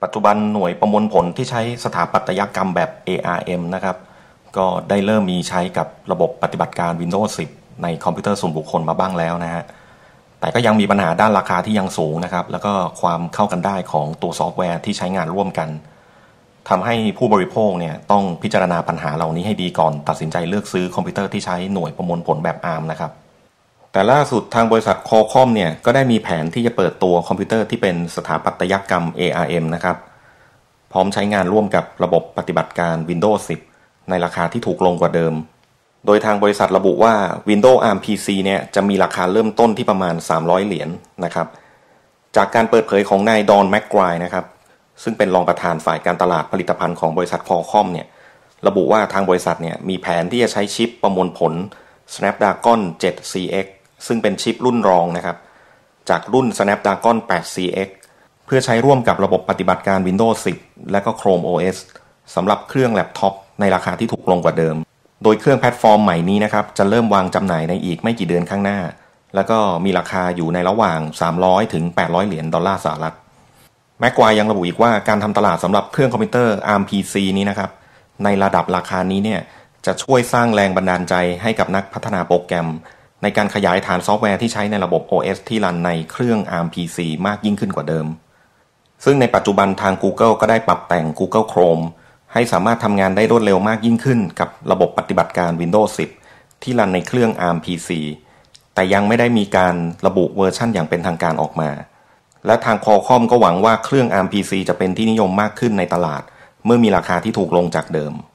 ปัจจุบันหน่วยประมวลผลที่ใช้สถาปัตยกรรมแบบ ARM นะครับก็ได้เริ่มมีใช้กับระบบปฏิบัติการ Windows 10 ในคอมพิวเตอร์ส่วนบุคคลมาบ้างแล้วนะฮะแต่ก็ยังมีปัญหาด้านราคาที่ยังสูงนะครับแล้วก็ความเข้ากันได้ของตัวซอฟต์แวร์ที่ใช้งานร่วมกันทำให้ผู้บริโภคเนี่ยต้องพิจารณาปัญหาเหล่านี้ให้ดีก่อนตัดสินใจเลือกซื้อคอมพิวเตอร์ที่ใช้หน่วยประมวลผลแบบ ARM นะครับแต่ล่าสุดทางบริษัท Qualcomm เนี่ยก็ได้มีแผนที่จะเปิดตัวคอมพิวเตอร์ที่เป็นสถาปัตยกรรม ARM นะครับพร้อมใช้งานร่วมกับระบบปฏิบัติการ Windows 10 ในราคาที่ถูกลงกว่าเดิมโดยทางบริษัทระบุว่า Windows ARM PC เนี่ยจะมีราคาเริ่มต้นที่ประมาณ$300นะครับจากการเปิดเผยของนายดอนแมคไกรนะครับซึ่งเป็นรองประธานฝ่ายการตลาดผลิตภัณฑ์ของบริษัท Qualcomm เนี่ยระบุว่าทางบริษัทเนี่ยมีแผนที่จะใช้ชิปประมวลผล Snapdragon 7CX ซึ่งเป็นชิปรุ่นรองนะครับจากรุ่น Snapdragon 8CX เพื่อใช้ร่วมกับระบบปฏิบัติการ Windows 10 และก็ Chrome OS สำหรับเครื่องแล็ปท็อปในราคาที่ถูกลงกว่าเดิมโดยเครื่องแพลตฟอร์มใหม่นี้นะครับจะเริ่มวางจำหน่ายในอีกไม่กี่เดือนข้างหน้าแล้วก็มีราคาอยู่ในระหว่าง$300 ถึง$800 สหรัฐแม็กไกวร์ยังระบุอีกว่าการทำตลาดสำหรับเครื่องคอมพิวเตอร์ ARM PC นี้นะครับในระดับราคานี้เนี่ยจะช่วยสร้างแรงบันดาลใจให้กับนักพัฒนาโปรแกรมในการขยายฐานซอฟต์แวร์ที่ใช้ในระบบ OS ที่รันในเครื่อง ARM PC มากยิ่งขึ้นกว่าเดิมซึ่งในปัจจุบันทาง Google ก็ได้ปรับแต่ง Google Chrome ให้สามารถทำงานได้รวดเร็วมากยิ่งขึ้นกับระบบปฏิบัติการ Windows 10 ที่รันในเครื่อง ARM PC แต่ยังไม่ได้มีการระบุเวอร์ชันอย่างเป็นทางการออกมาและทาง Qualcomm ก็หวังว่าเครื่อง ARM PC จะเป็นที่นิยมมากขึ้นในตลาดเมื่อมีราคาที่ถูกลงจากเดิม